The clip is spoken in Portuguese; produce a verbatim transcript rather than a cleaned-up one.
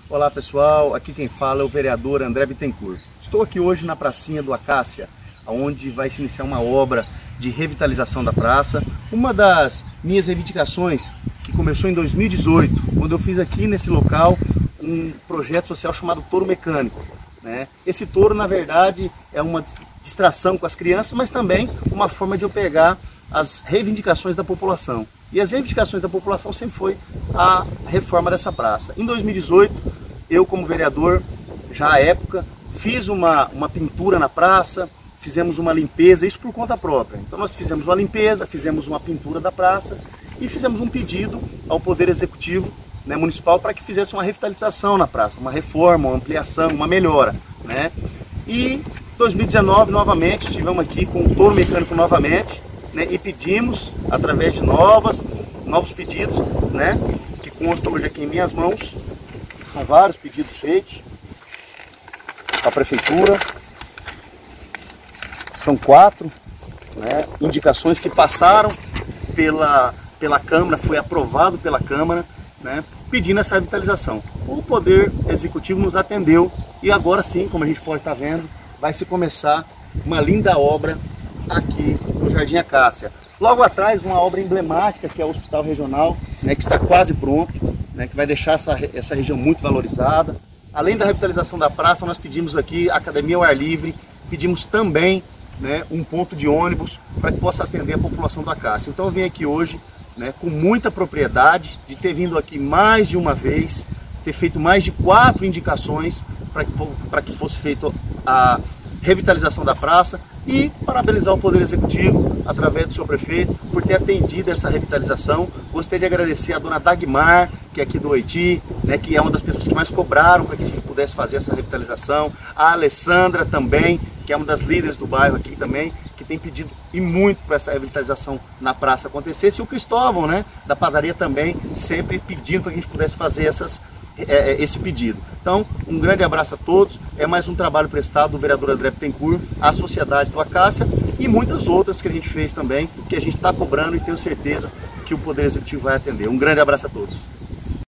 Olá pessoal, aqui quem fala é o vereador André Bittencourt. Estou aqui hoje na pracinha do Acácia, onde vai se iniciar uma obra de revitalização da praça. Uma das minhas reivindicações, que começou em dois mil e dezoito, quando eu fiz aqui nesse local um projeto social chamado Touro Mecânico. Né? Esse touro, na verdade, é uma distração com as crianças, mas também uma forma de eu pegar as reivindicações da população. E as reivindicações da população sempre foi a reforma dessa praça. Em dois mil e dezoito, eu como vereador, já à época, fiz uma, uma pintura na praça, fizemos uma limpeza, isso por conta própria. Então nós fizemos uma limpeza, fizemos uma pintura da praça e fizemos um pedido ao Poder Executivo, né, municipal, para que fizesse uma revitalização na praça, uma reforma, uma ampliação, uma melhora. Né? E em dois mil e dezenove, novamente, estivemos aqui com o Touro Mecânico novamente, né, e pedimos, através de novas, novos pedidos, né, que constam hoje aqui em minhas mãos. São vários pedidos feitos à Prefeitura. São quatro, né, indicações que passaram pela, pela Câmara, foi aprovado pela Câmara, né, pedindo essa revitalização. O Poder Executivo nos atendeu e agora sim, como a gente pode estar vendo, vai se começar uma linda obra aqui no Jardim Acácia. Logo atrás, uma obra emblemática, que é o Hospital Regional, né, que está quase pronto, né, que vai deixar essa, essa região muito valorizada. Além da revitalização da praça, nós pedimos aqui a Academia ao Ar Livre, pedimos também, né, um ponto de ônibus para que possa atender a população do Acácia. Então eu vim aqui hoje, né, com muita propriedade, de ter vindo aqui mais de uma vez, ter feito mais de quatro indicações para que, para que fosse feita a revitalização da praça e parabenizar o Poder Executivo, através do seu prefeito, por ter atendido essa revitalização. Gostaria de agradecer a dona Dagmar, que é aqui do Oiti, né, que é uma das pessoas que mais cobraram para que a gente pudesse fazer essa revitalização. A Alessandra também, que é uma das líderes do bairro aqui também, que tem pedido e muito para essa revitalização na praça acontecesse. E o Cristóvão, né, da padaria também, sempre pedindo para que a gente pudesse fazer essas esse pedido. Então, um grande abraço a todos. É mais um trabalho prestado do vereador André Bittencourt à sociedade do Acácia e muitas outras que a gente fez também, que a gente está cobrando e tenho certeza que o Poder Executivo vai atender. Um grande abraço a todos.